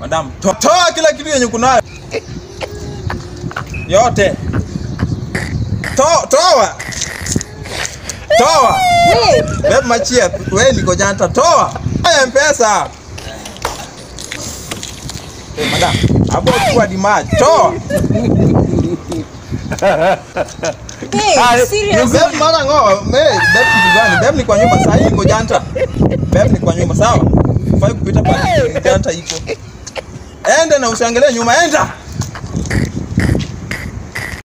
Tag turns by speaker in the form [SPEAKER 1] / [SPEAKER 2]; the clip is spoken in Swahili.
[SPEAKER 1] Madam, toa kila kitu yenye kunayo. Yote. Toa. Bebe machia, wewe niko janta, toa. Haya pesa. Madam, hapo kwa dimaj, toa.
[SPEAKER 2] Serious.
[SPEAKER 1] Bebe mara ngo, bebe kitu gani? Bebe ni kwa nyumba sasa hii niko janta. Bebe ni kwa nyumba sawa? Ufai kupita pale janta iko. Enda na usiangalie nyuma, enda.